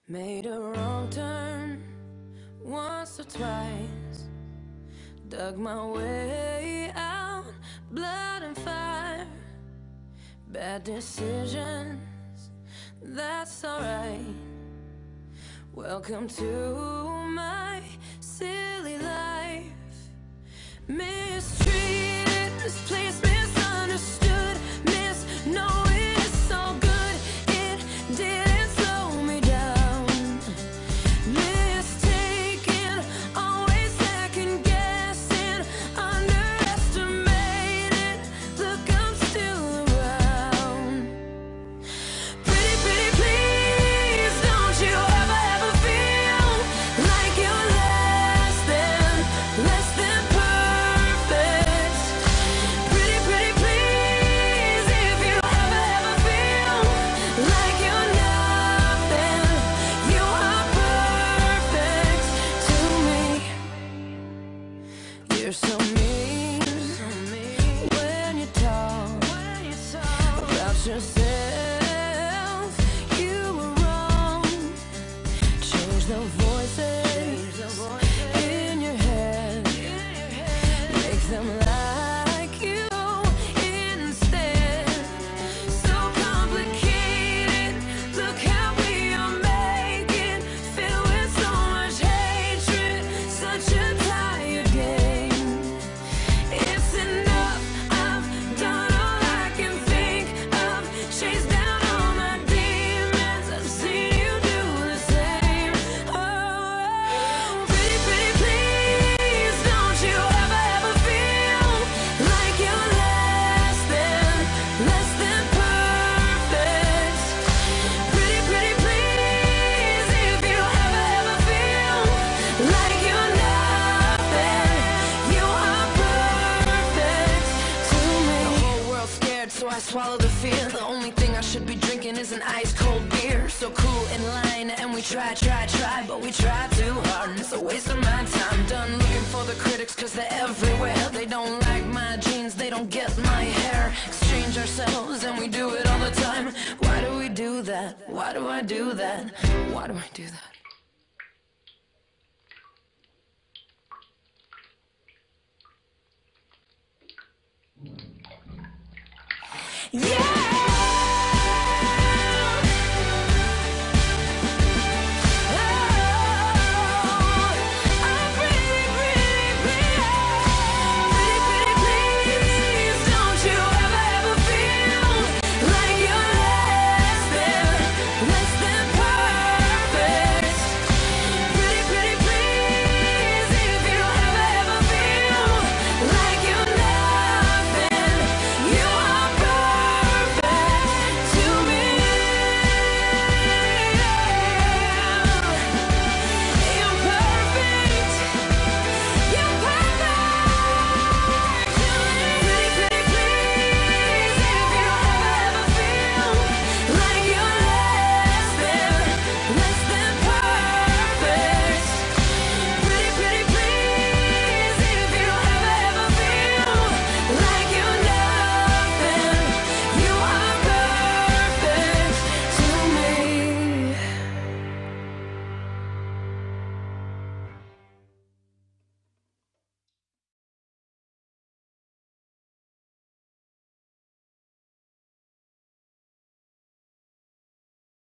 Made a wrong turn once or twice, dug my way out, blood and fire. Bad decisions, that's alright. Welcome to my silly life. Mistreated, misplaced, misunderstood, knowing it's all good, it didn't slow me down. Mistaken, always second guessing, underestimated, look, I'm still around. Pretty, pretty please, don't you ever feel like you're less than perfect. Pretty, pretty please, if you ever feel like you're nothing, you are perfect to me. You're so mean when you talk about yourself. You were wrong. Change the voices in your head. Make them like you instead. So complicated. Look how we are making. Filled with so much hatred. Such a tired game. It's enough. I've done all I can think of. Chased down all my demons. I've seen you do the same. Oh, pretty, pretty please, don't you ever feel like you're less than perfect. Pretty, pretty please, if you ever feel like you're nothing, you are perfect to me. The whole world's scared, so I swallow the fear. The only thing I should be drinking is an ice cold beer. So cool in line, and we try, but we try too hard, and it's a waste of my time. Done looking for the critics, cause they're everywhere. They don't like my jeans, they don't get my hair. Exchange ourselves, and we do it all the time. Why do we do that? Why do I do that? Why do I do that? Yeah!